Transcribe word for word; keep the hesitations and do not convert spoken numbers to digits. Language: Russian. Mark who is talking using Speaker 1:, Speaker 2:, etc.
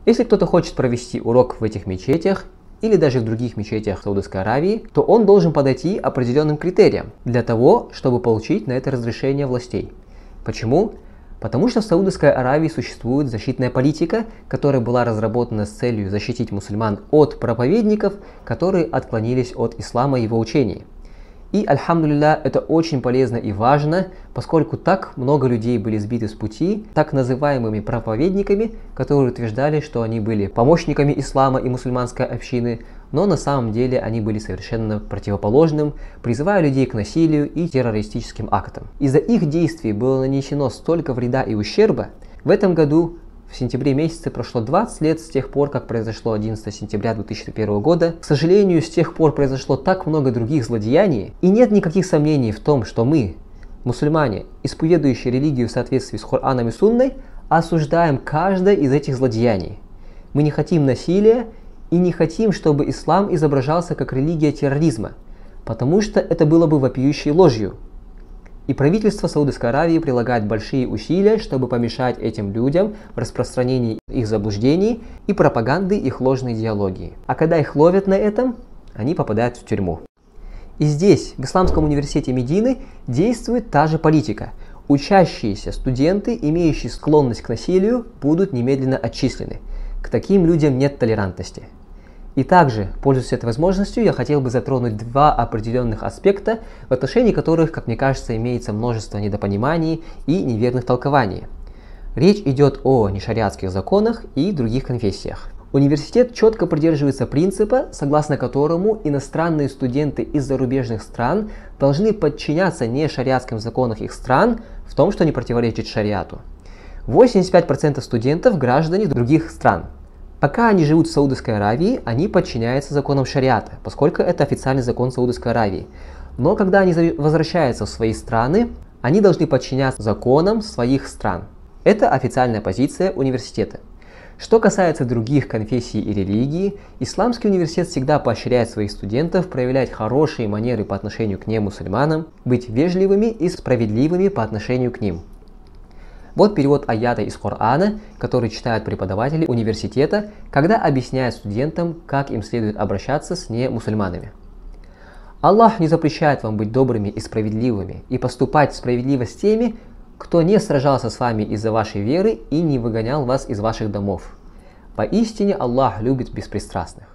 Speaker 1: Если кто-то хочет провести урок в этих мечетях или даже в других мечетях Саудовской Аравии, то он должен подойти определенным критериям для того, чтобы получить на это разрешение властей. Почему? Потому что в Саудовской Аравии существует защитная политика, которая была разработана с целью защитить мусульман от проповедников, которые отклонились от ислама и его учений. И, альхамдулилля, это очень полезно и важно, поскольку так много людей были сбиты с пути так называемыми проповедниками, которые утверждали, что они были помощниками ислама и мусульманской общины, но на самом деле они были совершенно противоположным, призывая людей к насилию и террористическим актам. Из-за их действий было нанесено столько вреда и ущерба. В этом году, в сентябре месяце, прошло двадцать лет с тех пор, как произошло одиннадцатого сентября две тысячи первого года. К сожалению, с тех пор произошло так много других злодеяний, и нет никаких сомнений в том, что мы, мусульмане, исповедующие религию в соответствии с Кораном и Сунной, осуждаем каждое из этих злодеяний. Мы не хотим насилия и не хотим, чтобы ислам изображался как религия терроризма, потому что это было бы вопиющей ложью. И правительство Саудовской Аравии прилагает большие усилия, чтобы помешать этим людям в распространении их заблуждений и пропаганды их ложной идеологии. А когда их ловят на этом, они попадают в тюрьму. И здесь, в Исламском университете Медины, действует та же политика. Учащиеся студенты, имеющие склонность к насилию, будут немедленно отчислены. К таким людям нет толерантности. И также, пользуясь этой возможностью, я хотел бы затронуть два определенных аспекта, в отношении которых, как мне кажется, имеется множество недопониманий и неверных толкований. Речь идет о нешариатских законах и других конфессиях. Университет четко придерживается принципа, согласно которому иностранные студенты из зарубежных стран должны подчиняться нешариатским законам их стран в том, что не противоречит шариату. восемьдесят пять процентов студентов – граждане других стран. Пока они живут в Саудовской Аравии, они подчиняются законам шариата, поскольку это официальный закон Саудовской Аравии. Но когда они возвращаются в свои страны, они должны подчиняться законам своих стран. Это официальная позиция университета. Что касается других конфессий и религий, Исламский университет всегда поощряет своих студентов проявлять хорошие манеры по отношению к немусульманам, быть вежливыми и справедливыми по отношению к ним. Вот перевод аята из Корана, который читают преподаватели университета, когда объясняют студентам, как им следует обращаться с немусульманами. Аллах не запрещает вам быть добрыми и справедливыми и поступать справедливо с теми, кто не сражался с вами из-за вашей веры и не выгонял вас из ваших домов. Поистине Аллах любит беспристрастных.